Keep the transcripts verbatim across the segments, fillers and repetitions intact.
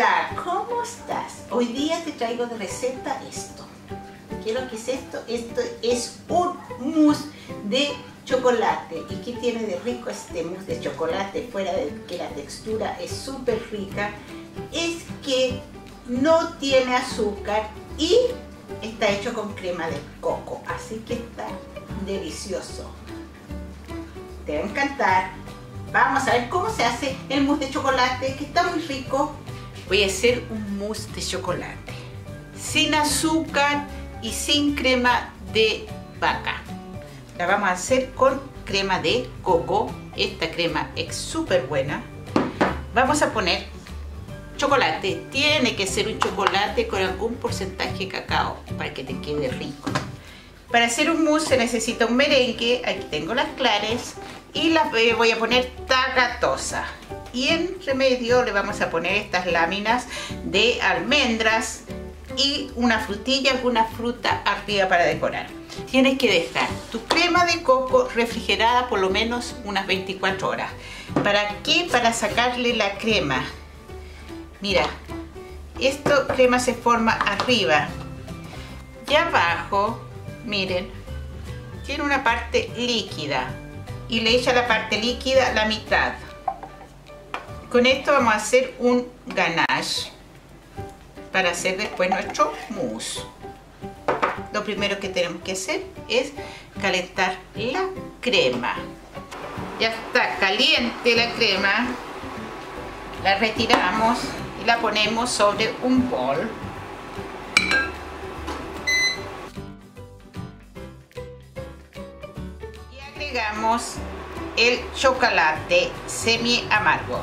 Hola, ¿cómo estás? Hoy día te traigo de receta esto. Quiero que es esto. Esto es un mousse de chocolate. ¿Y qué tiene de rico este mousse de chocolate? Fuera de que la textura es súper rica, es que no tiene azúcar y está hecho con crema de coco. Así que está delicioso. Te va a encantar. Vamos a ver cómo se hace el mousse de chocolate, que está muy rico. Voy a hacer un mousse de chocolate sin azúcar y sin crema de vaca. La vamos a hacer con crema de coco. Esta crema es súper buena. Vamos a poner chocolate. Tiene que ser un chocolate con algún porcentaje de cacao para que te quede rico. Para hacer un mousse se necesita un merengue. Aquí tengo las claras y las voy a poner tagatosa. Y en remedio le vamos a poner estas láminas de almendras y una frutilla, alguna fruta arriba para decorar. Tienes que dejar tu crema de coco refrigerada por lo menos unas veinticuatro horas. ¿Para qué? Para sacarle la crema. Mira, esta crema se forma arriba y abajo, miren, tiene una parte líquida y le echa la parte líquida la mitad. Con esto vamos a hacer un ganache para hacer después nuestro mousse. Lo primero que tenemos que hacer es calentar la crema. Ya está caliente la crema. La retiramos y la ponemos sobre un bol. Y agregamos el chocolate semi amargo.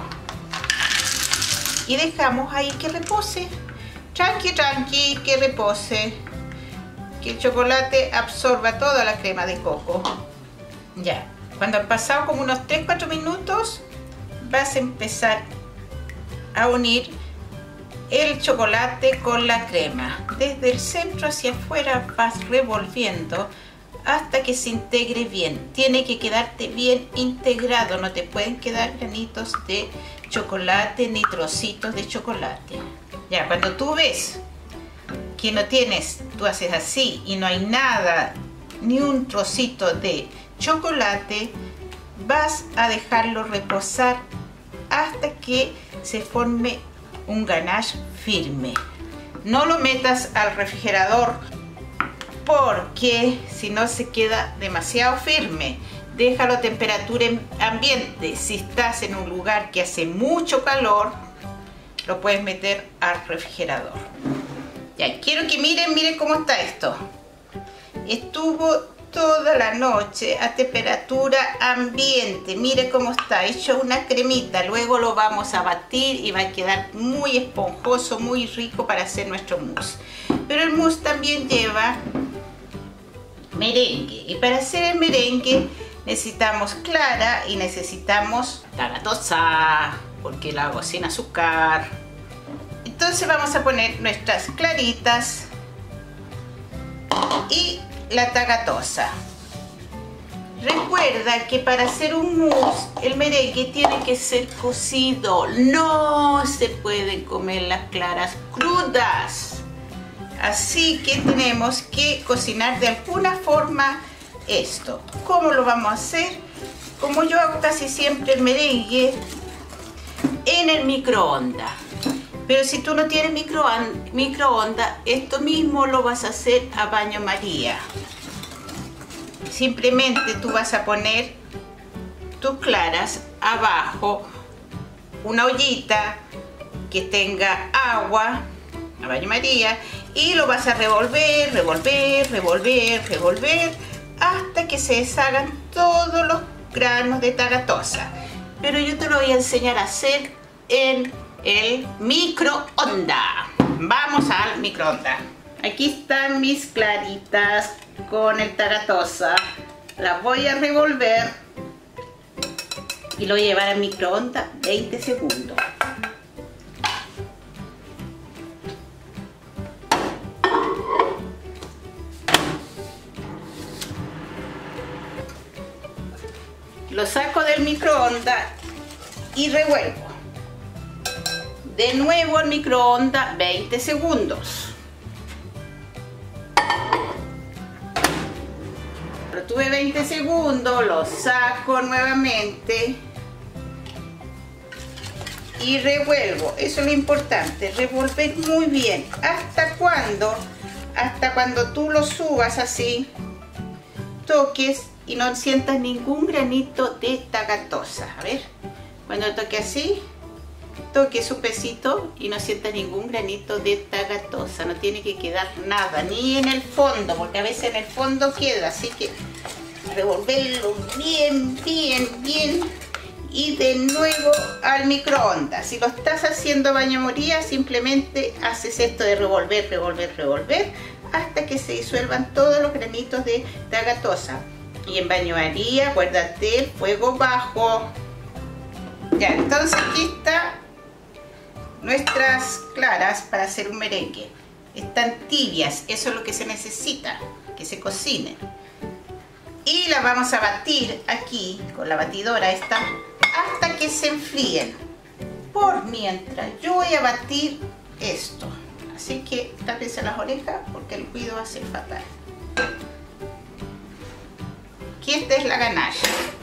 Y dejamos ahí que repose. Tranqui, tranqui, que repose. Que el chocolate absorba toda la crema de coco. Ya, cuando han pasado como unos tres a cuatro minutos, vas a empezar a unir el chocolate con la crema. Desde el centro hacia afuera vas revolviendo hasta que se integre bien. Tiene que quedarte bien integrado, no te pueden quedar granitos de chocolate ni trocitos de chocolate. Ya, cuando tú ves que no tienes, tú haces así y no hay nada, ni un trocito de chocolate, vas a dejarlo reposar hasta que se forme un ganache firme. No lo metas al refrigerador porque si no se queda demasiado firme. Déjalo a temperatura ambiente. Si estás en un lugar que hace mucho calor, lo puedes meter al refrigerador. Ya, quiero que miren, miren cómo está esto. Estuvo toda la noche a temperatura ambiente. Mire cómo está, hecho una cremita. Luego lo vamos a batir y va a quedar muy esponjoso, muy rico para hacer nuestro mousse. Pero el mousse también lleva merengue. Y para hacer el merengue necesitamos clara y necesitamos tagatosa, porque la hago sin azúcar. Entonces vamos a poner nuestras claritas y la tagatosa. Recuerda que para hacer un mousse el merengue tiene que ser cocido. No se pueden comer las claras crudas. Así que tenemos que cocinar de alguna forma esto. ¿Cómo lo vamos a hacer? Como yo hago casi siempre el merengue en el microondas. Pero si tú no tienes microondas, esto mismo lo vas a hacer a baño María. Simplemente tú vas a poner tus claras abajo, una ollita que tenga agua a baño María, y lo vas a revolver, revolver, revolver, revolver hasta que se deshagan todos los granos de tagatosa. Pero yo te lo voy a enseñar a hacer en el microondas. Vamos al microondas. Aquí están mis claritas con el tagatosa. Las voy a revolver y lo voy a llevar al microondas veinte segundos. Lo saco del microondas y revuelvo. de nuevo al microondas veinte segundos. Lo tuve veinte segundos, lo saco nuevamente y revuelvo. Eso es lo importante, revolver muy bien. ¿Hasta cuando? Hasta cuando tú lo subas así, toques y no sientas ningún granito de tagatosa. A ver, cuando toque así, toque su pesito y no sientas ningún granito de tagatosa. No tiene que quedar nada, ni en el fondo, porque a veces en el fondo queda. Así que revolverlo bien, bien, bien. Y de nuevo al microondas. Si lo estás haciendo baño María, simplemente haces esto de revolver, revolver, revolver hasta que se disuelvan todos los granitos de tagatosa. Y en baño María, acuérdate, el fuego bajo. Ya, entonces aquí está nuestras claras para hacer un merengue. Están tibias, eso es lo que se necesita, que se cocinen. Y las vamos a batir aquí con la batidora esta hasta que se enfríen. Por mientras yo voy a batir esto, así que tápense las orejas porque el ruido va a ser fatal. Aquí esta es la ganache.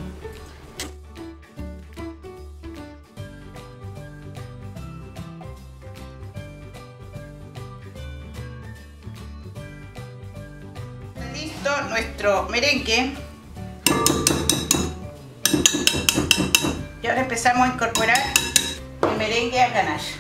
Está listo nuestro merengue. Y ahora empezamos a incorporar el merengue a ganache.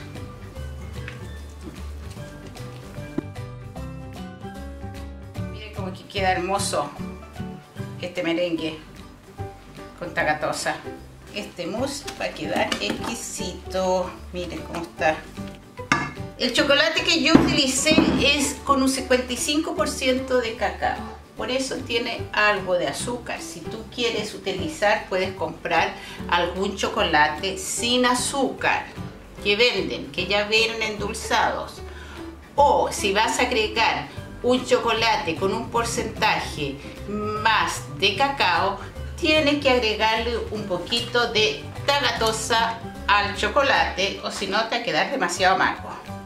Miren cómo que queda hermoso este merengue con tagatosa. Este mousse va a quedar exquisito. Miren cómo está. El chocolate que yo utilicé es con un cincuenta y cinco por ciento de cacao. Por eso tiene algo de azúcar. Si tú quieres utilizar, puedes comprar algún chocolate sin azúcar que venden, que ya vienen endulzados. O si vas a agregar un chocolate con un porcentaje más de cacao, tienes que agregarle un poquito de tagatosa al chocolate, o si no te va a quedar demasiado amargo.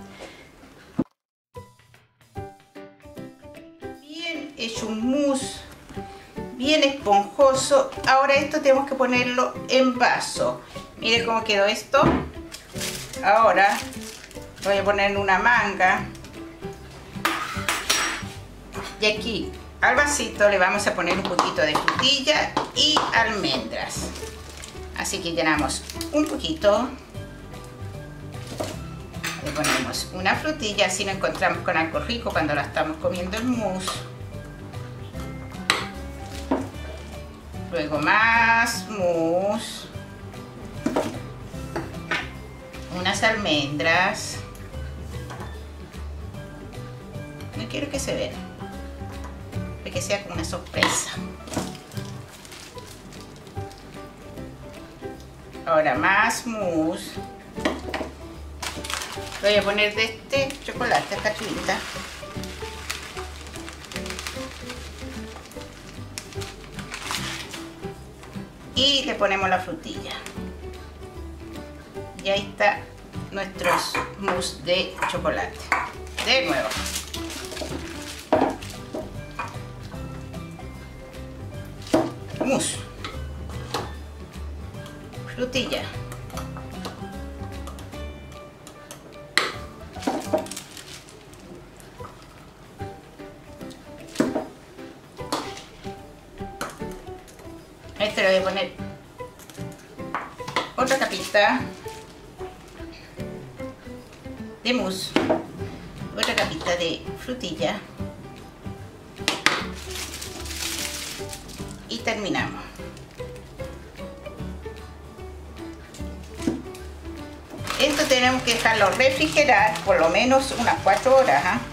Hecho un mousse bien esponjoso. Ahora esto tenemos que ponerlo en vaso. Mire cómo quedó esto. Ahora lo voy a poner en una manga y aquí al vasito le vamos a poner un poquito de frutilla y almendras. Así que llenamos un poquito, le ponemos una frutilla, así nos encontramos con algo rico cuando la estamos comiendo el mousse. Luego más mousse, unas almendras. No quiero que se vean, para que sea como una sorpresa. Ahora más mousse. Voy a poner de este chocolate, esta chulita. Y le ponemos la frutilla. Y ahí está nuestros mousse de chocolate. De nuevo. Mousse. Frutilla. A este le voy a poner otra capita de mousse, otra capita de frutilla y terminamos. Esto tenemos que dejarlo refrigerar por lo menos unas cuatro horas, ¿eh?